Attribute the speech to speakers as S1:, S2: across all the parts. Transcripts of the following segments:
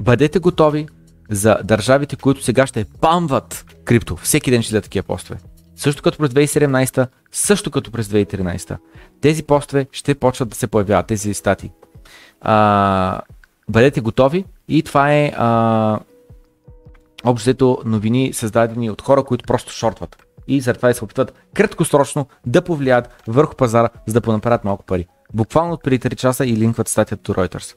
S1: бъдете готови за държавите, които сега ще бамват крипто. Всеки ден ще дадат такива постове. Също като през 2017, също като през 2013. Тези постове ще почват да се появяват, тези статии. Бъдете готови и това е общото новини, създадени от хора, които просто шортват. И заради това се опитват краткосрочно да повлият върху пазара, за да понаправят малко пари. Буквално от преди 3 часа и линкват статията до Reuters.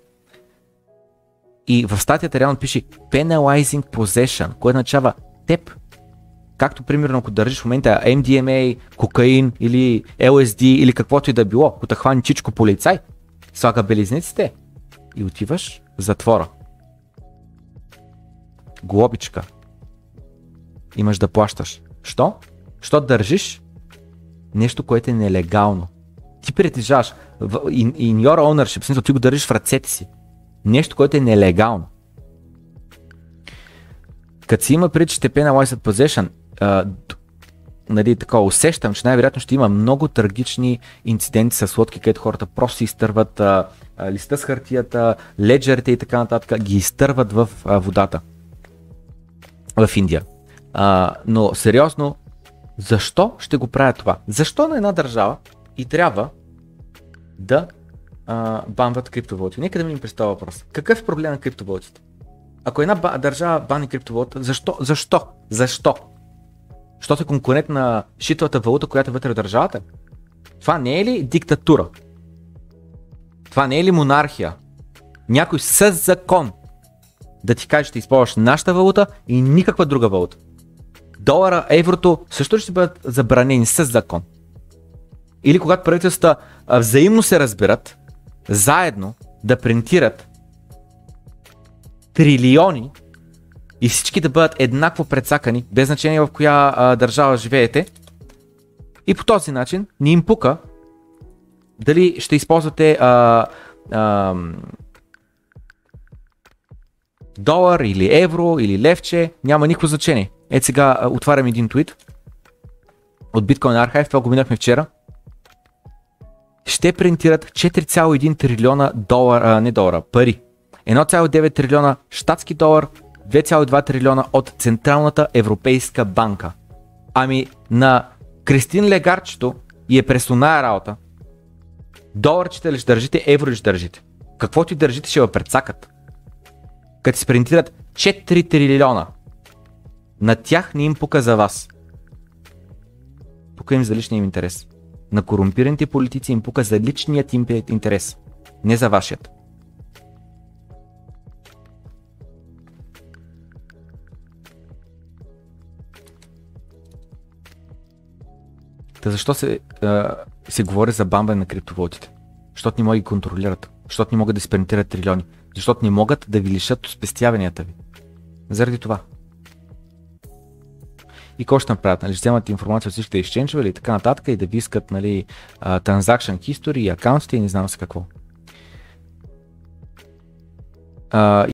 S1: И в статията реално пише penalizing possession, което означава теб. Както примерно ако държиш в момента MDMA, кокаин или LSD или каквото и да било, ако те хвани чичко полицай, слага белезниците и отиваш в затвора. Глобичка. Имаш да плащаш. Що? Що държиш нещо, което е нелегално. Ти притежаваш in your ownership, смисъл ти го държиш в ръцете си. Нещо, което е нелегално. Като си има преди, че ще penalized possession, нали, така усещам, че най-вероятно ще има много трагични инциденти с лодки, където хората просто си изтърват листа с хартията, леджерите и така нататък, ги изтърват в водата. В Индия. Но сериозно, защо ще го правят това? Защо на една държава и трябва да банват криптовалути? Нека да ми представя въпрос. Какъв е проблем на криптовалутите? Ако една държава бани криптовалута, защо? Защото е конкурент на шитовата валута, която е вътре в държавата? Това не е ли диктатура? Това не е ли монархия? Някой със закон да ти каже, ще използваш нашата валута и никаква друга валута. Долара, еврото също ще бъдат забранени със закон. Или когато правителствата взаимно се разберат, заедно да принтират трилиони и всички да бъдат еднакво прецакани, без значение в коя държава живеете. И по този начин ни им пука дали ще използвате долар или евро или левче, няма никакво значение. Ето сега отварям един твит от Bitcoin Archive, това го минахме вчера. Ще принтират 4,1 трилиона пари. 1,9 трилиона щатски долар, 2,2 трилиона от Централната европейска банка. Ами на Кристин Легарчето и е през оная работа. Доларчета ли ще държите, евро ли ще държите? Каквото и държите ще ви прецакат. Като се принтират 4 трилиона. На тях не им пука за вас. Пука им за личния им интерес. На корумпираните политици им пука за личният им интерес. Не за вашият. Та защо се говори за бамбане на криптовалутите? Защото не могат да ги контролират. Защото не могат да спринтират трилиони. Защото не могат да ви лишат от спестяванията ви. Заради това. И какво ще направят? Нали, ще вземат информация от всичките изченчвали и така нататък и да ви искат, нали, transaction history и акаунтите и не знам с какво.